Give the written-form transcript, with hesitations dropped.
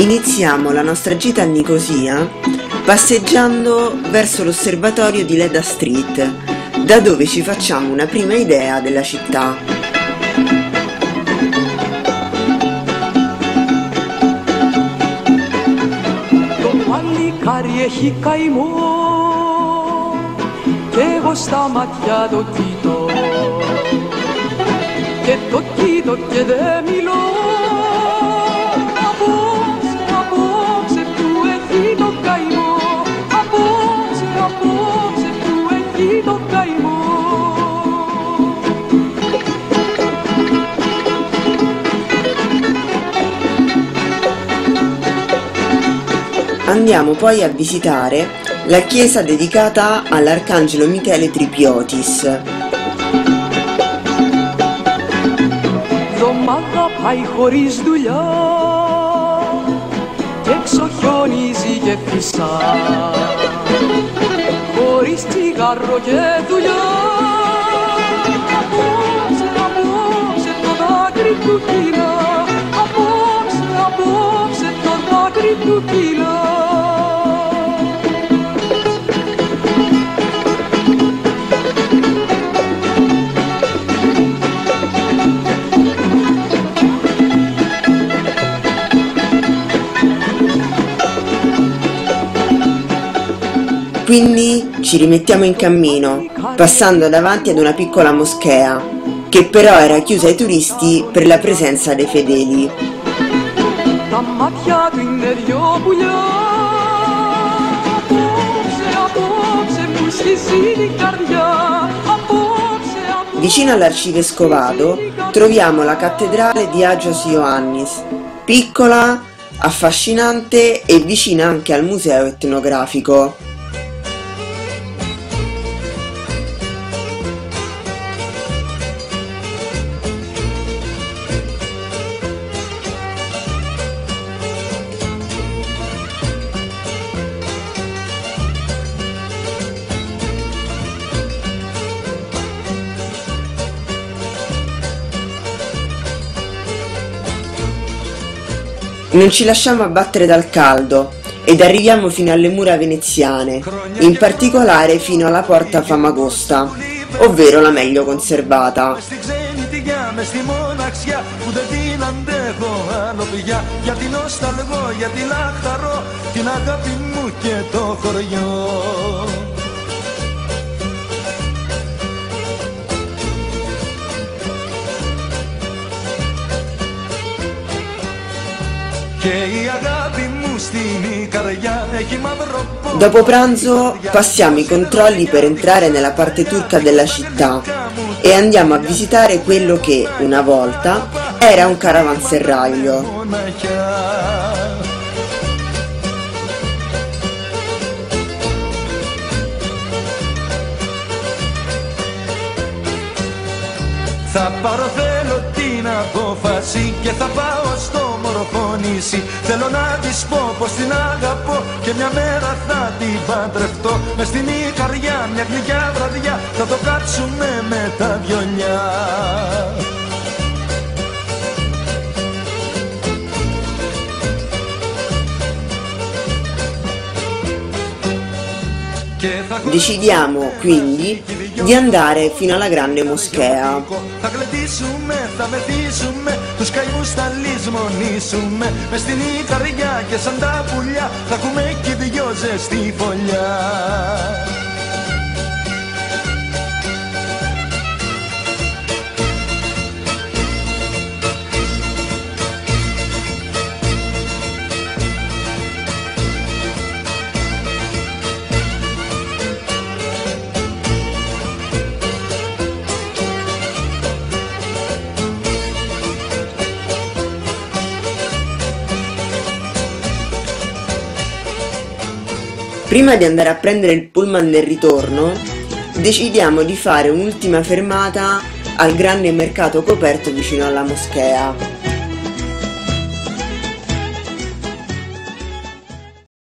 Iniziamo la nostra gita a Nicosia passeggiando verso l'osservatorio di Leda Street, da dove ci facciamo una prima idea della città. Έχει καημό κι εγώ στα μάτια το κοιτώ και το κοιτώ και δεν μιλώ. Απόψε που έχει το καημό, απόψε που έχει το καημό. Andiamo poi a visitare la chiesa dedicata all'Arcangelo Michele Tripiotis. Εβδομάδα πάει χωρίς δουλειά και έξω χιονίζει και φυσά, χωρίς τσιγάρο και δουλειά. Απόψε το δάκρυ του κύλα, απόψε το δάκρυ του κύλα. Quindi ci rimettiamo in cammino, passando davanti ad una piccola moschea, che però era chiusa ai turisti per la presenza dei fedeli. Vicino all'arcivescovado troviamo la cattedrale di Agios Ioannis, piccola, affascinante e vicina anche al museo etnografico. Non ci lasciamo abbattere dal caldo ed arriviamo fino alle mura veneziane, in particolare fino alla porta Famagosta, ovvero la meglio conservata. Dopo pranzo passiamo i controlli per entrare nella parte turca della città e andiamo a visitare quello che, una volta, era un caravanserraglio. Την απόφαση και θα πάω στο Μορφωνήσι. Θέλω να της πω πως την αγαπώ και μια μέρα θα την παντρευτώ. Μες στην Ικαριά μια γλυκιά βραδιά θα το κάτσουμε με τα βιολιά. Decidiamo quindi di andare fino alla grande moschea. Θα γλεντήσουμε, θα μεθύσουμε, τους καημούς θα λησμονήσουμε. Μες στην Ικαριά και σαν τα πουλιά θα έχουμε κι δυο ζεστή φωλιά. Prima di andare a prendere il pullman del ritorno, decidiamo di fare un'ultima fermata al grande mercato coperto vicino alla moschea.